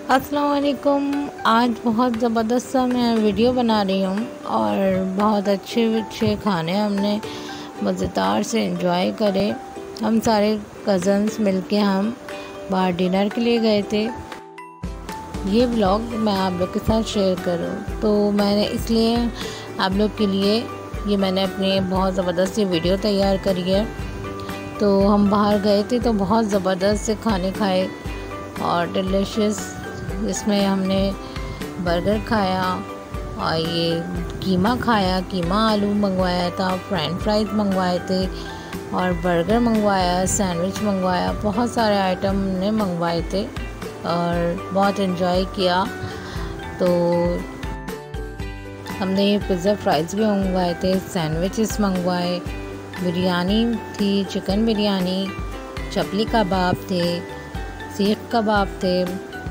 अस्सलाम वालेकुम। आज बहुत ज़बरदस्त सा मैं वीडियो बना रही हूँ और बहुत अच्छे अच्छे खाने हमने मज़ेदार से एंजॉय करे। हम सारे कज़न्स मिलके हम बाहर डिनर के लिए गए थे। ये व्लॉग मैं आप लोग के साथ शेयर करूँ तो मैंने इसलिए आप लोग के लिए ये मैंने अपनी बहुत ज़बरदस्त सी वीडियो तैयार करी है। तो हम बाहर गए थे तो बहुत ज़बरदस्त से खाने खाए और डिलीशियस, इसमें हमने बर्गर खाया और ये कीमा खाया, कीमा आलू मंगवाया था, फ्रेंच फ्राइज़ मंगवाए थे और बर्गर मंगवाया, सैंडविच मंगवाया, बहुत सारे आइटम हमने मंगवाए थे और बहुत एंजॉय किया। तो हमने ये पिज़्ज़ा फ्राइज़ भी मंगवाए थे, सैंडविचेस मंगवाए, बिरयानी थी, चिकन बिरयानी, चपली कबाब थे, सीख कबाब थे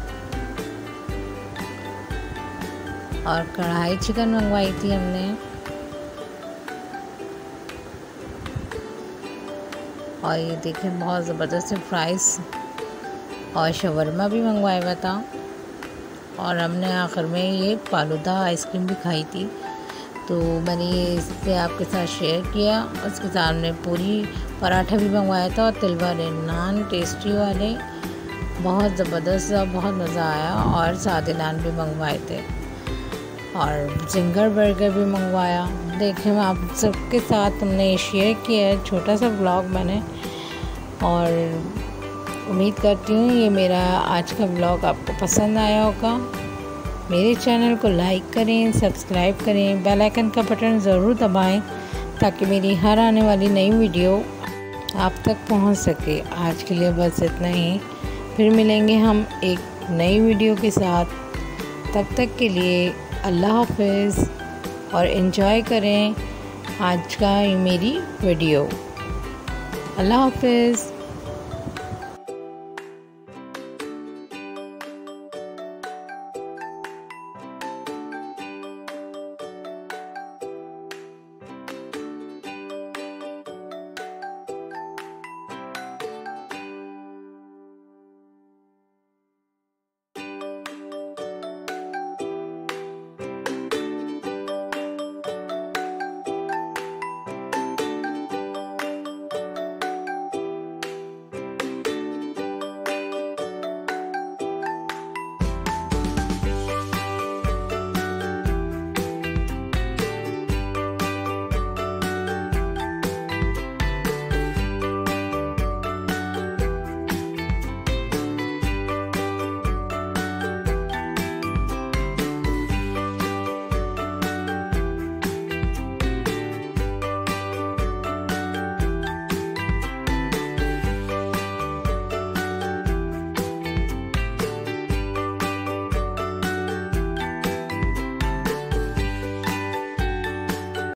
और कढ़ाई चिकन मंगवाई थी हमने। और ये देखें बहुत ज़बरदस्त फ्राइज़ और शवरमा भी मंगवाया हुआ था और हमने आखिर में ये फालूदा आइसक्रीम भी खाई थी। तो मैंने ये इससे आपके साथ शेयर किया। उसके साथ हमने पूरी पराठा भी मंगवाया था और तिल वाले नान टेस्टी वाले, बहुत ज़बरदस्त, बहुत मज़ा आया। और सादे नान भी मंगवाए थे और जिंगर बर्गर भी मंगवाया। देखें मैं आप सबके साथ हमने शेयर किया है छोटा सा व्लॉग मैंने, और उम्मीद करती हूँ ये मेरा आज का व्लॉग आपको पसंद आया होगा। मेरे चैनल को लाइक करें, सब्सक्राइब करें, बेल आइकन का बटन ज़रूर दबाएं ताकि मेरी हर आने वाली नई वीडियो आप तक पहुंच सके। आज के लिए बस इतना ही, फिर मिलेंगे हम एक नई वीडियो के साथ। तब तक के लिए अल्लाह हाफ़िज़ और एंजॉय करें आज का ये मेरी वीडियो। अल्लाह हाफ़िज़।